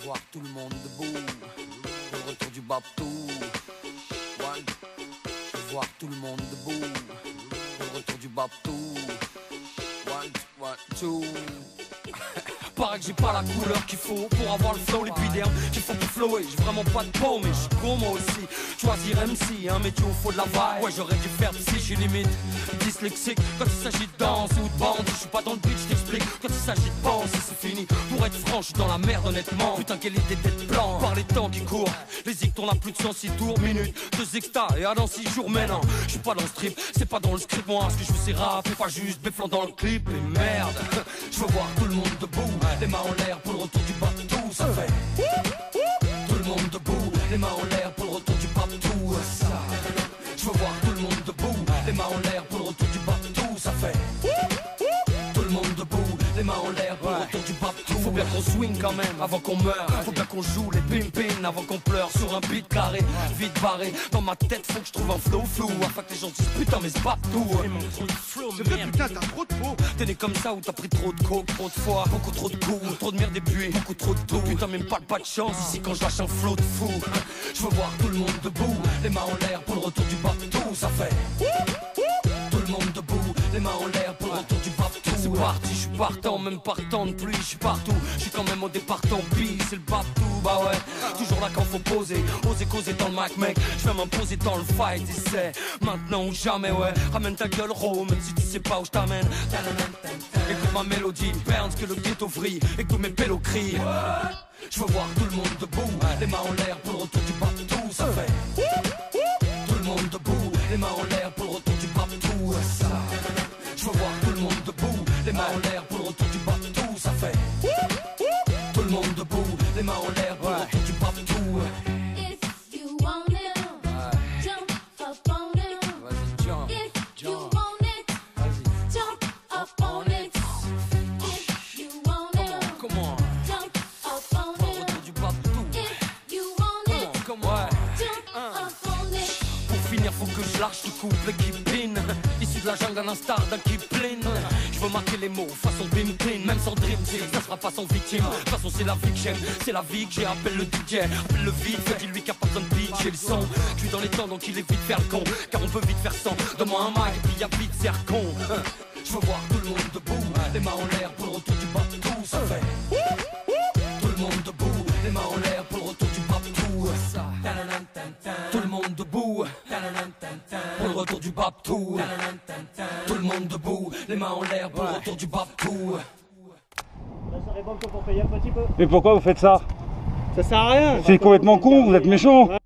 voir tout le monde debout, le retour du Babtou. One. Je veux voir tout le monde debout, le retour du Babtou. One, two. Paraît que j'ai pas la couleur qu'il faut pour avoir le flow, l'épiderme qu'il faut pour flower. J'ai vraiment pas de peau, mais je suis con moi aussi. Choisir MC, un métier où faut de la vibe. Ouais, j'aurais dû faire psy, j'ai limite dyslexique. Quand il s'agit de danse ou de bande, je suis pas dans le beat, je t'explique. Quand il s'agit de penser, c'est fini. Pour être franc, je suis dans la merde honnêtement. Putain, quelle idée d'être blanc. Par les temps qui courent, les zigs tournent à plus de 106 tours minutes. 2 extas et à dans 6 jours, mais non, je suis pas dans le strip, c'est pas dans le script. Moi, ce que je veux, c'est rap, et pas juste béflant dans le clip. Et merde, je veux voir tout le monde debout, les mains en l'air pour le retour du Babtou. Ça fait tout le monde debout, les mains en l'air pour le retour du Babtou. Ça, je veux voir tout le monde debout, les mains en l'air pour le retour du Babtou. Ça fait tout le monde debout, les mains en l'air pour le retour du Babtou. Faut bien qu'on swing quand même avant qu'on meure. Faut bien qu'on joue les pim-pim avant qu'on pleure sur un beat carré, vite barré. Dans ma tête faut que je trouve un flow flou afin que les gens disent putain mais c'est Babtou. C'est vrai, putain, t'as trop de peau. T'es né comme ça ou t'as pris trop de coke, trop de fois, beaucoup trop de coups, trop de merde et puis beaucoup trop de tout. Putain même pas de chance ici quand je lâche un flow de fou. Je veux voir tout le monde debout, les mains en l'air pour le retour du Babtou. Ça fait tout le monde debout, les mains en l'air pour le retour du Babtou. C'est parti, je suis partant, même partant de pluie, je suis partout. Je suis quand même au départ tant pis, c'est le Babtou, bah ouais. Toujours là quand faut poser, oser causer dans le Mac mec. Je vais m'imposer dans le fight et c'est maintenant ou jamais, ouais. Ramène ta gueule Ro, même si tu sais pas où je t'amène. Écoute ma mélodie, Burns que le ghetto vrille et que tous mes pélos crient. Je veux voir tout le monde debout, les mains en l'air pour le retour du Babtou. Ça fait tout le monde debout, les mains en l'air pour le retour du Babtou. Ça, je veux voir tout le monde debout, les mains en l'air pour le retour du Babtou. Ça fait tout le monde debout, les mains en l'air pour le retour du Babtou. If you want it, jump up on it. Vas-y, jump, If you want it, jump up on it. If you want it, comment jump up on pour le it. retour du Babtou. If you want it, Comment jump up on it. Pour finir, faut que je lâche le couple qui pine. Issu de la jungle à l'instar d'un Kipling. Je veux marquer les mots façon Bimpin. Même sans dream team, ça sera pas sans victime. De toute façon, c'est la vie que j'aime, c'est la vie que j'ai. Appelle le DJ, appelle le vide. Dis-lui qu'il n'y a pas besoin de pitcher le son. Je suis dans les temps, donc il est vite faire le con. Car on peut vite faire sans. Donne-moi un mic et puis y'a vite serre con. Je veux voir tout le monde debout, les mains en l'air pour le retour du Babtou. Ça fait tout le monde debout, les mains en l'air pour le retour du Babtou. Ça, tout le monde debout pour le retour du Babtou. Tout le monde debout, les mains en l'air pour le retour du Babtou. Mais pourquoi vous faites ça? Ça sert à rien. C'est complètement con, vous êtes méchant.